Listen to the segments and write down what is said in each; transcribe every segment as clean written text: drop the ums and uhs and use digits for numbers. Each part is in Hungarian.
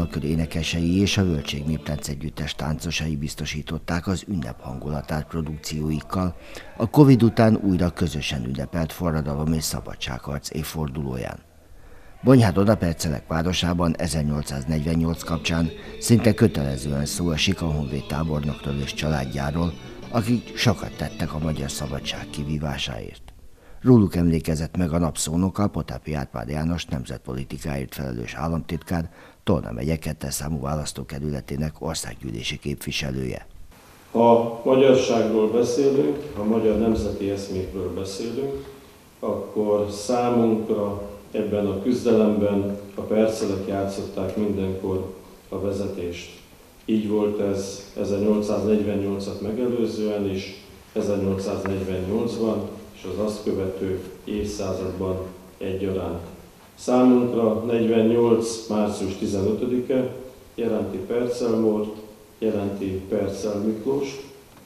dalkör énekesei és a Völtség Néptánc Együttes táncosai biztosították az ünnep hangulatát produkcióikkal a Covid után újra közösen ünnepelt forradalom és szabadságharc évfordulóján. Bonyhádon a Percelek városában 1848 kapcsán szinte kötelezően szó esik a honvéd tábornokról és családjáról, akik sokat tettek a magyar szabadság kivívásáért. Róluk emlékezett meg a napszónoka Potápi Árpád János nemzetpolitikáért felelős államtitkár, Tolna megye 2. számú választókerületének országgyűlési képviselője. Ha magyarságról beszélünk, ha magyar nemzeti eszmékről beszélünk, akkor számunkra ebben a küzdelemben a percelek játszották mindenkor a vezetést. Így volt ez 1848-at megelőzően is, 1848-ban és az azt követő évszázadban egyaránt. Számunkra 48. március 15-e jelenti Percelmort, jelenti Percel Miklóst,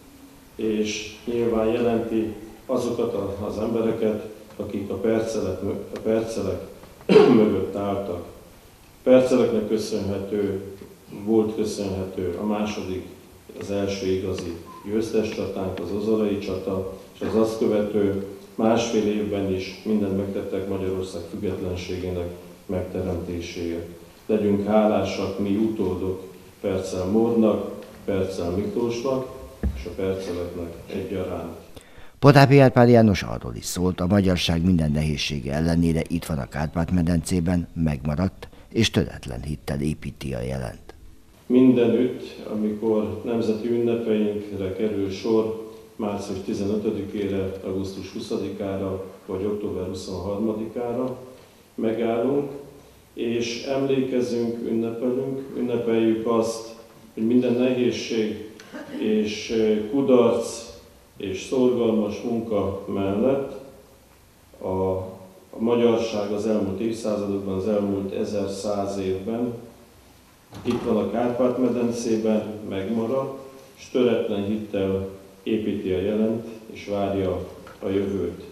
és nyilván jelenti azokat az embereket, akik a percelek mögött álltak. Perceleknek volt köszönhető a második, az első igazi győztes csatánk, az Ozorai csata, és az azt követő másfél évben is mindent megtettek Magyarország függetlenségének megteremtéséért. Legyünk hálásak mi utódok Percel Mórnak, Percel Miklósnak és a perceleknek egyaránt. Potápi Árpád János arról is szólt, a magyarság minden nehézsége ellenére itt van a Kárpát-medencében, megmaradt és töretlen hittel építi a jelent. Mindenütt, amikor nemzeti ünnepeinkre kerül sor, március 15-ére, augusztus 20-ára vagy október 23-ára megállunk, és emlékezünk, ünnepeljük azt, hogy minden nehézség és kudarc és szorgalmas munka mellett a magyarság az elmúlt évszázadokban, az elmúlt 1100 évben itt van a Kárpát-medencében, megmaradt, és töretlen hittel építi a jelent, és várja a jövőt.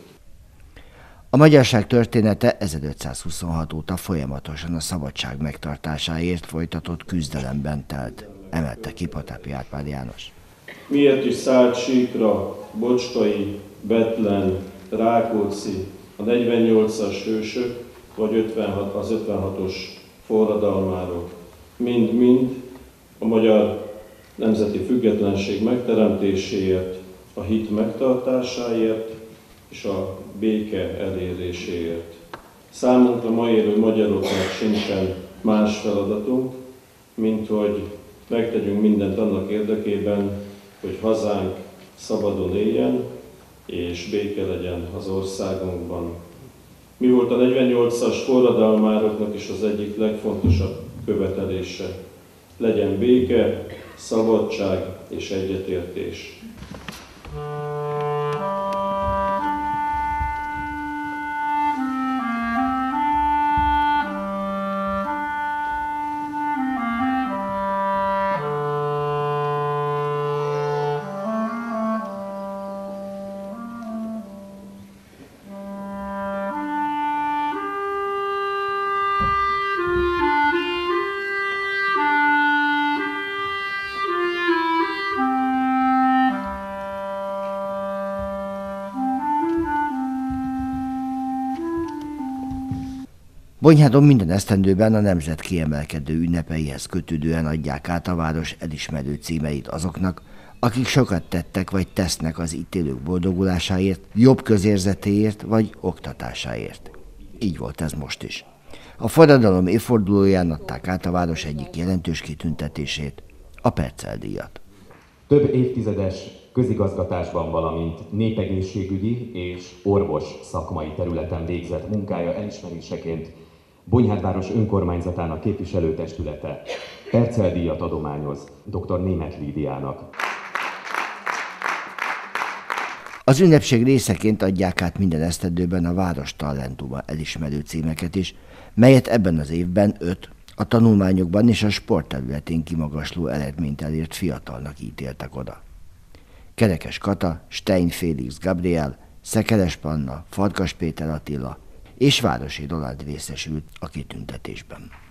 A magyarság története 1526 óta folyamatosan a szabadság megtartásáért folytatott küzdelemben telt, emelte ki Potápi Árpád János. Miért is szállt síkra Bocskai, Bethlen, Rákóczi, a 48-as hősök, vagy az 56-os forradalmárok? Mind-mind a magyar nemzeti függetlenség megteremtéséért, a hit megtartásáért és a béke eléréséért. Számunkra ma élő magyaroknak sincsen más feladatunk, mint hogy megtegyünk mindent annak érdekében, hogy hazánk szabadon éljen és béke legyen az országunkban. Mi volt a 48-as forradalmároknak is az egyik legfontosabb követelése? Legyen béke, szabadság és egyetértés. Bonyhádon minden esztendőben a nemzet kiemelkedő ünnepeihez kötődően adják át a város elismerő címeit azoknak, akik sokat tettek vagy tesznek az itt élők boldogulásáért, jobb közérzetéért vagy oktatásáért. Így volt ez most is. A forradalom évfordulóján adták át a város egyik jelentős kitüntetését, a Percel-díjat. Több évtizedes közigazgatásban, valamint népegészségügyi és orvos szakmai területen végzett munkája elismeréseként Bonyhádváros önkormányzatának képviselőtestülete Percel-díjat adományoz dr. Németh Lídiának. Az ünnepség részeként adják át minden esztendőben a város talentuma elismerő címeket is, melyet ebben az évben 5 a tanulmányokban és a sport területén kimagasló eredményt elért fiatalnak ítéltek oda. Kerekes Kata, Stein Félix Gabriel, Szekeres Panna, Farkas Péter Attila és Városi Roland részesült a kitüntetésben.